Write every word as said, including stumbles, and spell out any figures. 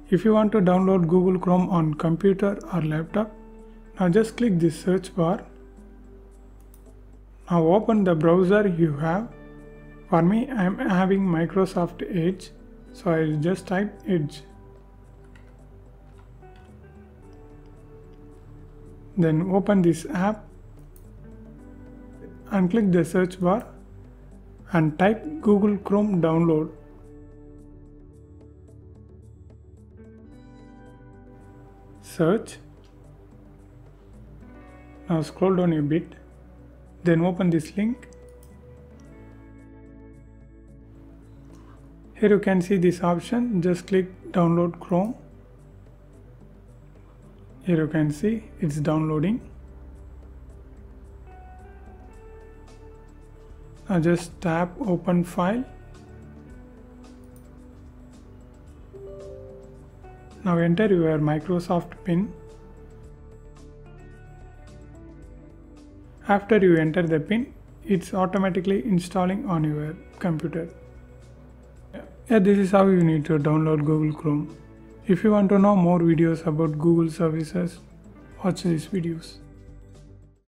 If you want to download Google Chrome on computer or laptop, now just click this search bar. Now open the browser you have. For me, I am having Microsoft Edge, so I will just type Edge. Then open this app and click the search bar and type Google Chrome download. Search. Now scroll down a bit, then open this link. Here you can see this option, just click download Chrome. Here you can see it's downloading. Now just tap open file. Now enter your Microsoft PIN. After you enter the PIN, it's automatically installing on your computer. Yeah, this is how you need to download Google Chrome. If you want to know more videos about Google services, watch these videos.